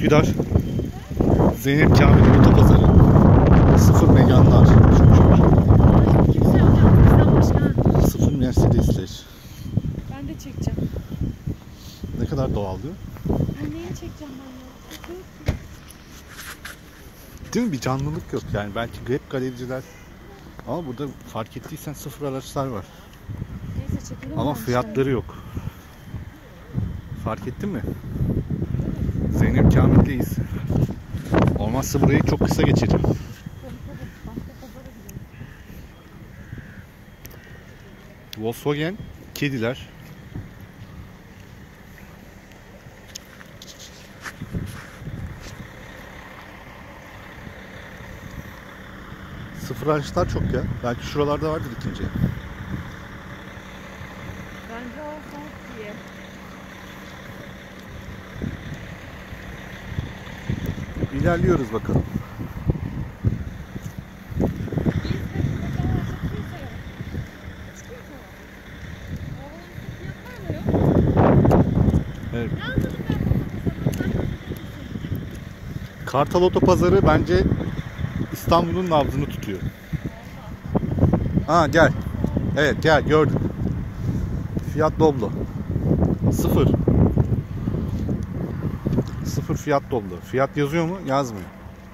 Üsküdar Zeynep Kamil Otopazarı. Sıfır Megane'lar. Kimse yok ya, bizden başka. Sıfır Mercedes'ler. Ben de çekeceğim. Ne kadar doğal diyor. Ben neye çekeceğim ben ya? Değil mi? Bir canlılık yok yani. Belki hep galericiler. Ama burada fark ettiysen sıfır araçlar var. Neyse çekelim. Ama fiyatları yok. Fark ettin mi? Zeynep Kamil'deyiz. Olmazsa burayı çok kısa geçeceğim. Volkswagen, kediler. Sıfır araçlar çok ya. Belki şuralarda vardır ikinci. Bence o son diye. İlerliyoruz bakalım. Evet. Kartal Otopazarı bence İstanbul'un nabzını tutuyor. Ha gel. Evet gel gördüm. Fiat Doblo. Sıfır. Sıfır Fiat Doblo. Fiyat yazıyor mu? Yazmıyor.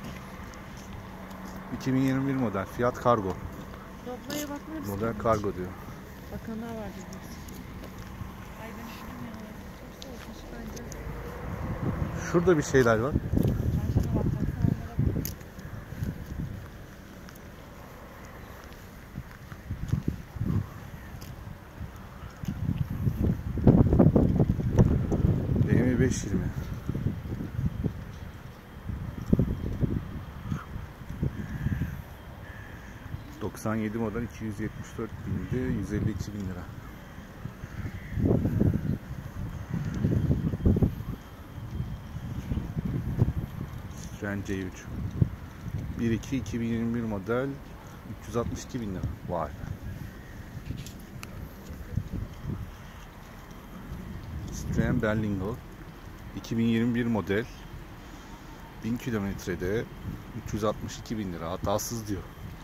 2021 model. Fiat Kargo. Doblo'ya bakmıyor musun? Model Kargo diyor. Bakanlar var bizim. Ay ben bilmiyorum. Çok soğukmuş bence. Şurada bir şeyler var. Ben şuna bak. BMW 520. ...97 model 274 binde 152 bin lira. Citroen C3 1.2 2021 model 362 bin lira. Vay. Citroen Berlingo 2021 model 1000 kilometrede 362 bin lira. Hatasız diyor.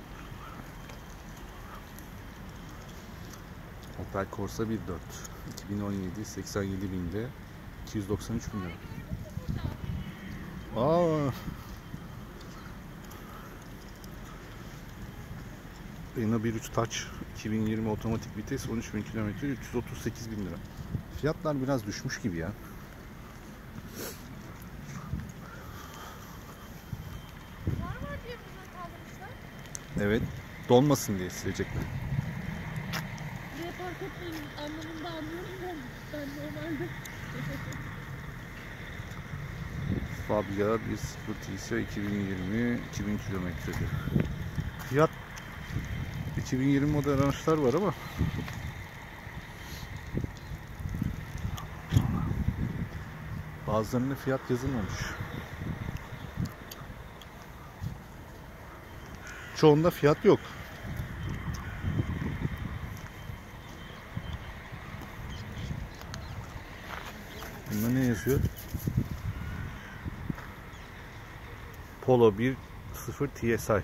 Opel Corsa 1.4 2017 87 binde 293 bin lira. Aa. Renault 1.3 Touch 2020 otomatik vites 13 bin kilometre 338 bin lira. Fiyatlar biraz düşmüş gibi ya. Var diye bunları kaldırmışlar. Evet. Donmasın diye silecekler. Buraya park etmeyin anlamında anlıyorum ben normalde. Fabia 1.0 TSI 2020 2000 kilometrede. Fiyat 2020 model araçlar var ama bazılarında fiyat yazılmamış. Çoğunda fiyat yok. Bunda ne yazıyor? Polo 1.0 TSI.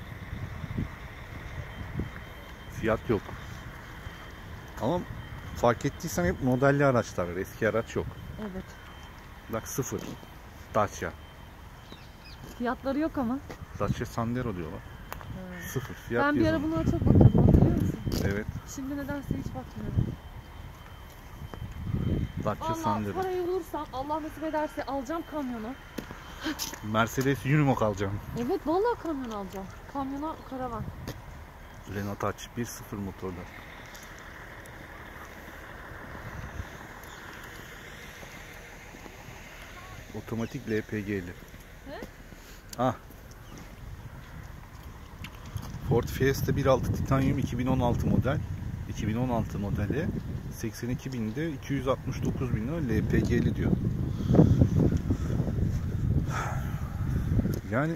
Fiyat yok. Ama fark ettiysen hep modelli araçlar var. Eski araç yok. Evet. Bak sıfır. Dacia. Fiyatları yok ama. Dacia Sandero diyorlar. Sıfır. Fiyat Ben bir ara yazılmış. buna çok bakıyordum, hatırlıyor musun? Evet. Şimdi nedense hiç bakmıyorum. Dacia Allah Sandero. parayı bulursam, Allah nasip ederse alacağım kamyonu. Mercedes Unimog alacağım. Evet vallahi kamyon alacağım. Kamyona karavan. Renault Touch 1.0 motorlar. Otomatik LPG'li. He? Ah. Ford Fiesta 1.6 Titanium 2016 model. 2016 modeli 82 binde 269 bin lira LPG'li diyor. Yani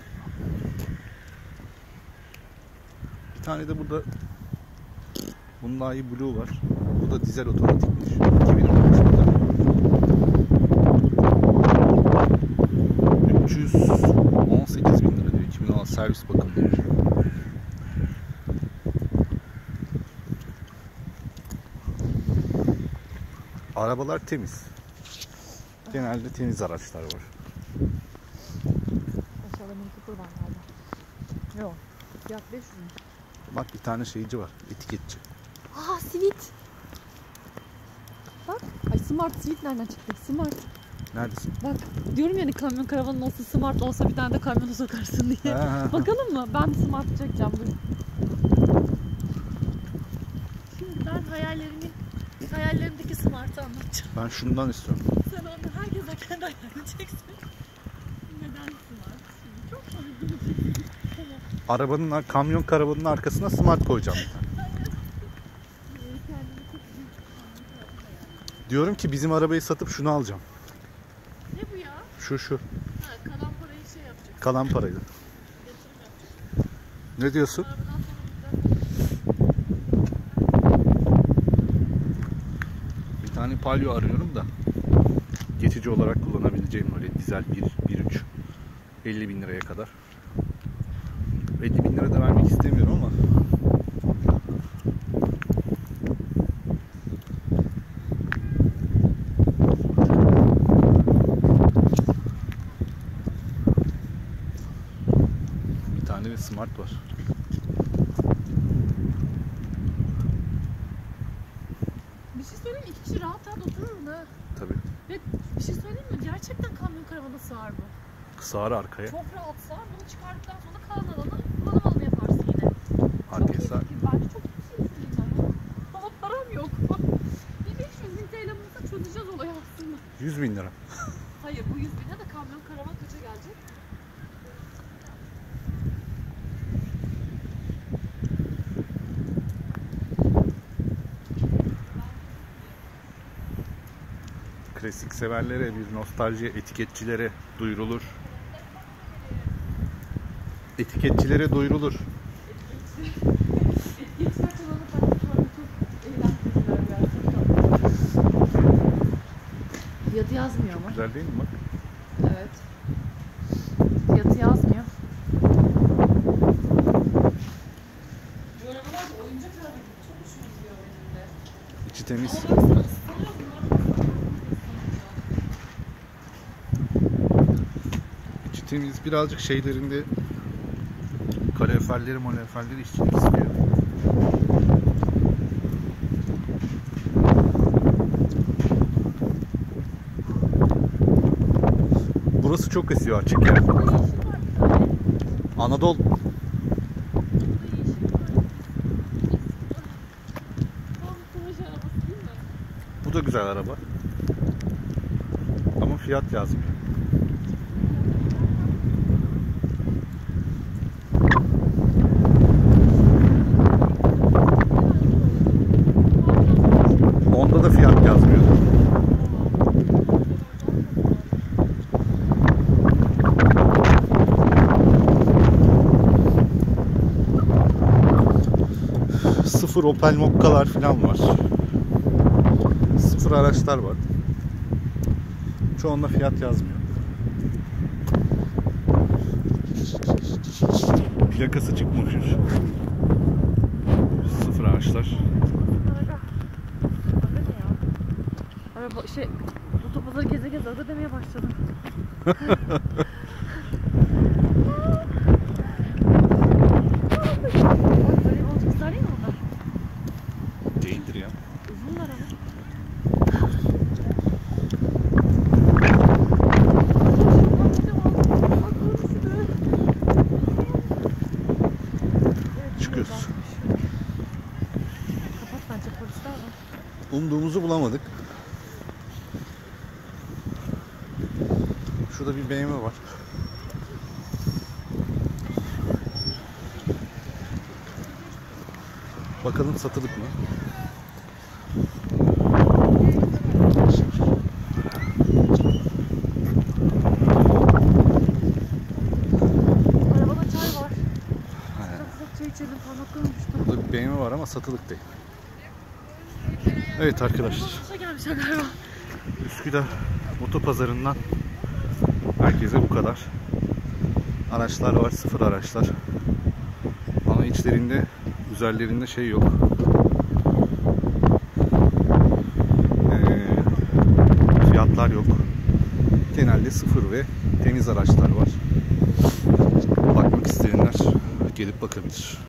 bir tane de burada Hyundai Blue var. Bu da dizel otomatikmiş. 2016 model. servis bakımları. Arabalar temiz. Genelde temiz araçlar var. Aşağıda mini Cooper var galiba. Yok. Fiyat 500 mü? Bak bir tane şeyci var, etiketçi. Aa, Sweet. Bak. Ay, Smart Sweet nereden çıktı? Smart. Neredesin? Bak. Diyorum yani kamyon karavanın olsa Smart olsa bir tane de kamyonu sokarsın diye. Bakalım mı? Ben Smart çekeceğim bugün. Şimdi ben hayallerimdeki Smart'ı anlatacağım. Ben şundan istiyorum. Sen onu herkese kendi hayalini çeksin. Neden Smart? Şimdi çok komik. Tamam. Kamyon karavanın arkasına smart koyacağım. Diyorum ki bizim arabayı satıp şunu alacağım. Ne bu ya? Şu. Ha, kalan parayı şey yapacak. Kalan parayı. Yatırım yapacak. Ne diyorsun? Arabadan sonra Bir tane Palio arıyorum da. Geçici olarak kullanabileceğim öyle dizel 1.3 50.000 liraya kadar. 50.000 lira da vermek istemiyorum ama bir tane de Smart var. bir şey söyleyeyim mi? İki kişi rahat rahat oturur mu? Tabii. Ve bir şey söyleyeyim mi? Gerçekten kamyon karavana sığar bu. Sağır arkaya. Çok rahat sığar. Bunu çıkardıktan sonra kalan alanı kullanım alanı yaparsın yine. Arkaya Çok iyi sağır. fikir. Bence çok iyi fikir ben. Ama param yok. Bir 500.000 TL bulsa çözeceğiz olayı aslında. 100.000 lira. Hayır, bu 100.000'e de kamyon karavan kaça gelecek? Klasik severlere, bir nostalji etiketçilere duyurulur. Etiketçilere duyurulur. Geçme çalanı taktıklarını çok eğlendirdiler gerçekten. Fiyatı yazmıyor ama. Güzel değil mi bak? Evet. Fiyatı yazmıyor. Bu arabalar da oyuncak araba gibi çok hoşuma gidiyor benim de. İçi temiz. Ama baksana ıslanıyor bunlar. İçi temiz. Birazcık şeylerinde kaloriferleri işçilik istiyor. Burası çok esiyor açık yer. Anadolu. Bu da güzel araba. Ama fiyat yazmıyor. Onda da fiyat yazmıyor. Sıfır Opel Mokka'lar falan var. Sıfır araçlar var. Çoğunda fiyat yazmıyor. Plakası çıkmamış. Sıfır araçlar. Araba otopazarı geze geze aga demeye başladım. Böyle olacak güzel değil mi onlar? Değildir ya. Uzunlar ama. Çıkıyoruz. Kapat bence, polisler var. Umduğumuzu bulamadık. Şurada bir BMW var. Bakalım satılık mı? Arabada çay var. Sıcak sıcak çay içelim, parmaklarım düştü. Burada bir BMW var ama satılık değil. Evet arkadaşlar. Başa gelmişler galiba. Üsküdar Otopazarı'ndan herkese bu kadar. araçlar var, sıfır araçlar. Ama içlerinde, üzerlerinde şey yok. Fiyatlar yok. Genelde sıfır ve temiz araçlar var. Bakmak isteyenler gelip bakabilir.